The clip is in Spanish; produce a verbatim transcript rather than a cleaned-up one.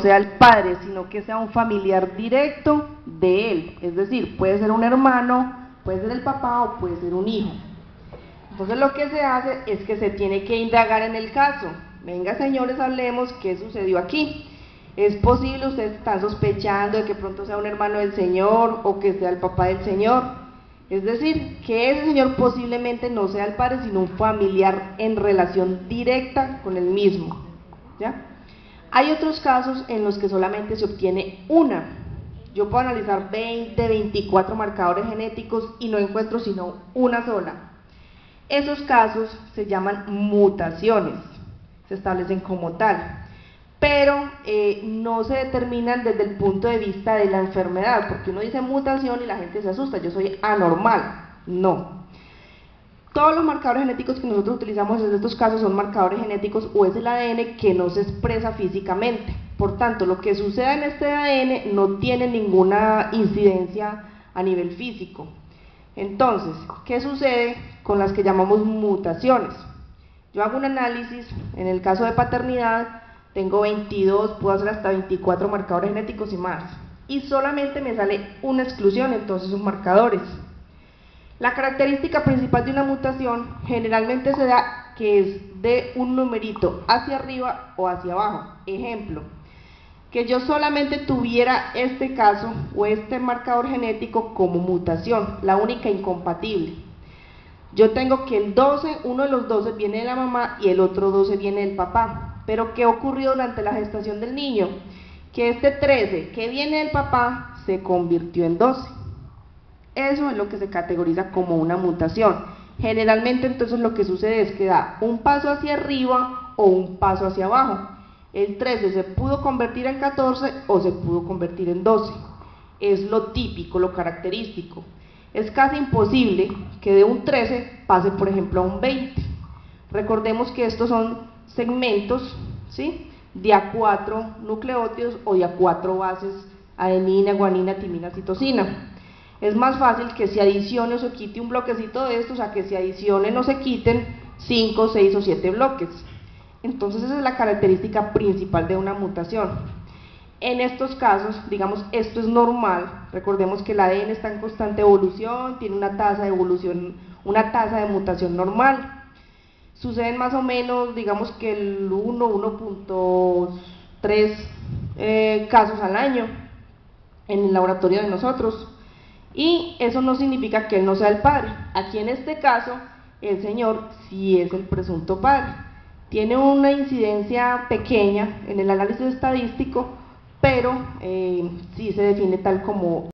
sea el padre, sino que sea un familiar directo de él. Es decir, puede ser un hermano, puede ser el papá o puede ser un hijo. Entonces lo que se hace es que se tiene que indagar en el caso. Venga, señores, hablemos qué sucedió aquí. Es posible, ustedes están sospechando de que pronto sea un hermano del señor o que sea el papá del señor. Es decir, que ese señor posiblemente no sea el padre, sino un familiar en relación directa con el mismo, ¿ya? Hay otros casos en los que solamente se obtiene una. Yo puedo analizar veinte, veinticuatro marcadores genéticos y no encuentro sino una sola. Esos casos se llaman mutaciones, se establecen como tal, pero eh, no se determinan desde el punto de vista de la enfermedad, porque uno dice mutación y la gente se asusta, yo soy anormal. No. Todos los marcadores genéticos que nosotros utilizamos en estos casos son marcadores genéticos o es el A D N que no se expresa físicamente. Por tanto, lo que sucede en este A D N no tiene ninguna incidencia a nivel físico. Entonces, ¿qué sucede con las que llamamos mutaciones? Yo hago un análisis, en el caso de paternidad, tengo veintidós, puedo hacer hasta veinticuatro marcadores genéticos y más. Y solamente me sale una exclusión, entonces son marcadores. La característica principal de una mutación generalmente se da que es de un numerito hacia arriba o hacia abajo. Ejemplo, que yo solamente tuviera este caso o este marcador genético como mutación, la única incompatible. Yo tengo que el doce, uno de los doce viene de la mamá y el otro doce viene del papá. Pero ¿qué ocurrió durante la gestación del niño? Que este trece que viene del papá se convirtió en doce. Eso es lo que se categoriza como una mutación. Generalmente entonces lo que sucede es que da un paso hacia arriba o un paso hacia abajo. El trece se pudo convertir en catorce o se pudo convertir en doce. Es lo típico, lo característico. Es casi imposible que de un trece pase, por ejemplo, a un veinte. Recordemos que estos son segmentos, ¿sí?, de A cuatro nucleótidos o de A cuatro bases, adenina, guanina, timina, citosina. Es más fácil que se adicione o se quite un bloquecito de estos a que se adicionen o se quiten cinco, seis o siete bloques. Entonces esa es la característica principal de una mutación. En estos casos, digamos, esto es normal. Recordemos que el A D N está en constante evolución, tiene una tasa de evolución, una tasa de mutación normal. Suceden más o menos, digamos que el uno, uno punto tres eh, casos al año en el laboratorio de nosotros. Y eso no significa que él no sea el padre. Aquí en este caso, el señor sí es el presunto padre. Tiene una incidencia pequeña en el análisis estadístico, pero eh, sí se define tal como